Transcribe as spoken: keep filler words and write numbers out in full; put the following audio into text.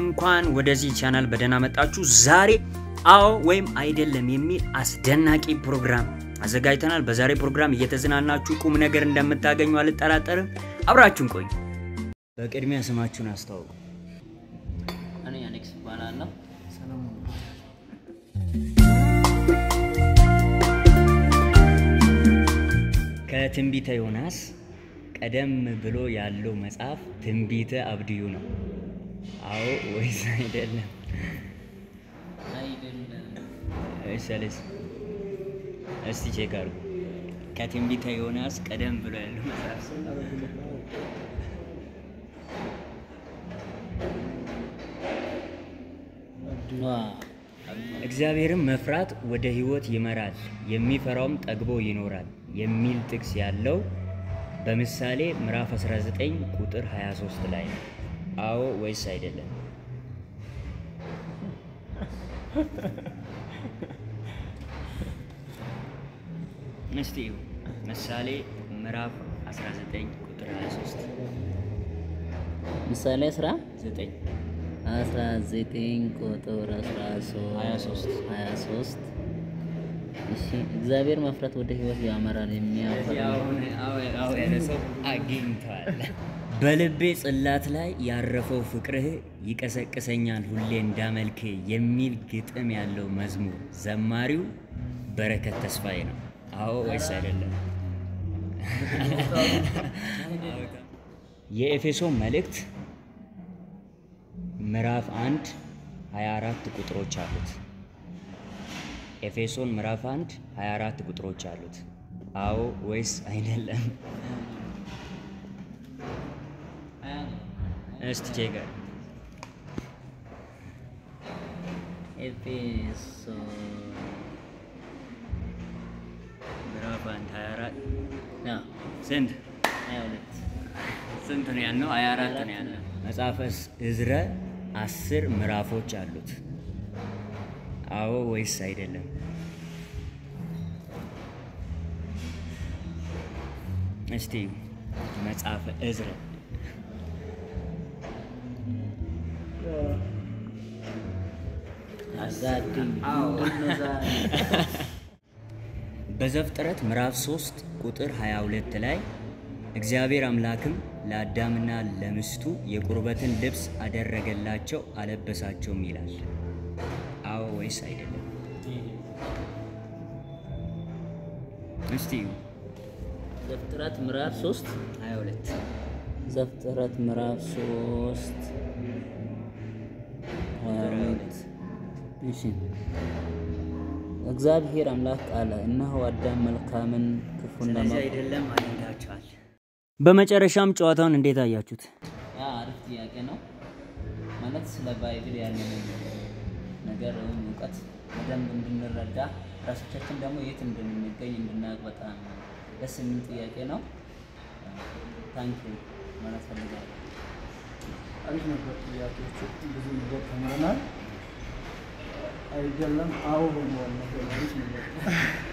እንኳን ወደዚህ ቻናል በደህና መጣችሁ ዛሬ አዎ ወይም አይደለም የሚል አስደናቂ ፕሮግራም አዘጋጅተናል በዛሬ ፕሮግራም እየተዝናናችሁ ቁም ነገር እንደምታገኙ አልጠራጠርም አብራችሁን ቆዩ በቅድሚያ ስማችሁን አስተዋውቁ እኔ አሌክስ ባላና ሰላም ከትንቢተ ዮናስ ቀደም ብሎ ያለው መጽሐፍ ትንቢተ አብድዩ ነው አዎ ወይስ አይደለም አይደለም እሰለስ እስቲ ቼክ አድርጉ ከትንቢተ ዮናስ ቀደም ብሎ ያለው መጽሐፍ እግዚአብሔርን መፍራት ወደ ህይወት ይመራል የሚፈራውም ጠግቦ ይኖራል የሚል ጥቅስ ያለው በምሳሌ ምዕራፍ አስራ ዘጠኝ ቁጥር ሃያ ሶስት ላይ ነው አዎ ወይስ አይደለም እስቲ ምሳሌ ምዕራፍ አስራ ዘጠኝ ቁጥር ሃያ ሶስት ምሳሌ አስራ ዘጠኝ አስራ ዘጠኝ ቁጥር ሃያ ሶስት ሃያ ሶስት እሺ እግዚአብሔር መፍራት ወደ ህይወት ያመራል የሚያፈራው አዎ አዎ ያለሰው አግኝቷል በልቤ ጽላት ላይ ያረፈው ፍቅርህ ይቀሰቅሰኛል ሁሌ እንዳመልክ የሚል ግጥም ያለው መዝሙር ዘማሪው በረከት ተስፋዬ ነው አዎ ወይስ አይደለም የኤፌሶን መልእክት ምዕራፍ አንድ ሃያ አራት ቁጥሮች አሉት ኤፌሶን ምዕራፍ አንድ ሃያ አራት ቁጥሮች አሉት አዎ ወይስ አይደለም እስቲ ቼክ ኤፌሶን ምዕራፍ አንድ ሃያ አራት ያ ስንት ሃያ ሁለት ስንት ነው ያለው ሃያ አራት ነው ያለው መጽሐፈ ዕዝራ አስር ምዕራፎች አሉት አዎ ወይስ አይደለም እስቲ መጽሐፈ ዕዝራ አዛድም አዎ በዘፍጥረት ምዕራፍ ሶስት ቁጥር ሃያ ሁለት ላይ እግዚአብሔር አምላክም ለአዳምና ለሚስቱ የቁርበትን ልብስ አደረገላቸው አለበሳቸውም ይላል አዎ ወይስ አይደለም እስቲ ዘፍጥረት ምዕራፍ ሶስት ሃያ ሁለት ዘፍጥረት ምዕራፍ ሶስት ሃያ ሁለት እሺ እግዚአብሔር አምላክ ቃል እነሆ አዳም መልካምን ክፉን ለማወቅ አይደለም አለንዳቻል በመጨረሻም ጨዋታውን እንዴት አያችሁት ያ አሪፍ ጥያቄ ነው ማለት ስለ ባይብል ያለን ነገር እውቀት በደንብ እንድንረዳ ራሳችን ደግሞ የት እንደምንገኝ እንድናውቅ በጣም ደስ የሚል ጥያቄ ነው ታንክ ዩ ማለት ፈልጋለሁ አሪፍ ነበር ጥያቄዎቹ ብዙ ነገር ተምረናል አይደለም አዎ ሆኗል ነገር አሪፍ ነበር